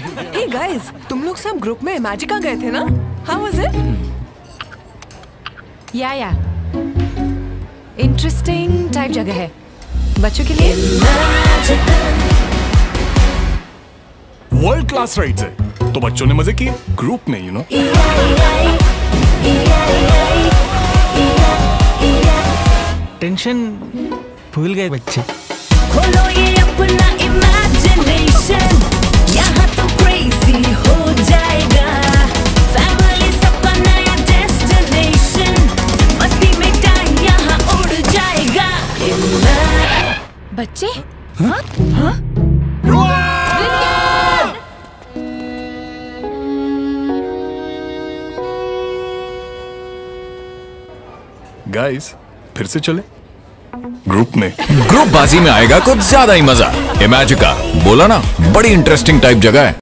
Hey guys, तुम लोग सब ग्रुप में Imagica गए थे ना? How was it? या इंटरेस्टिंग टाइप जगह है बच्चों के लिए। वर्ल्ड क्लास राइड्स है तो बच्चों ने मजे किए ग्रुप में, यू नो। टेंशन भूल गए बच्चे। खोलो ये अपना इमेजिनेशन, यहाँ तो क्रेजी हो जाएगा। फैमिली सबका नया डेस्टिनेशन, मस्ती में टाइम यहाँ उड़ जाएगा। बच्चे गाइस फिर से चले ग्रुप में। ग्रुप बाजी में आएगा कुछ ज्यादा ही मजा। इमेजिका बोला ना, बड़ी इंटरेस्टिंग टाइप जगह है।